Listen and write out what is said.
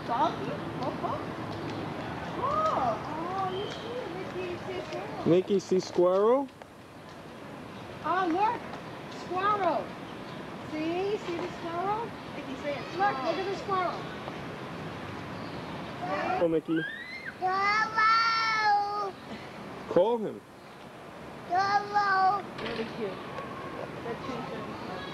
Salty? Coco? Oh, you see it, Mickey. You see a squirrel. Nikki, see squirrel? Oh, look. Squirrel. See the squirrel? Mickey, say it. Look at the squirrel. Oh, Mickey. Hello. Call him. Hello. Really cute. They're cute.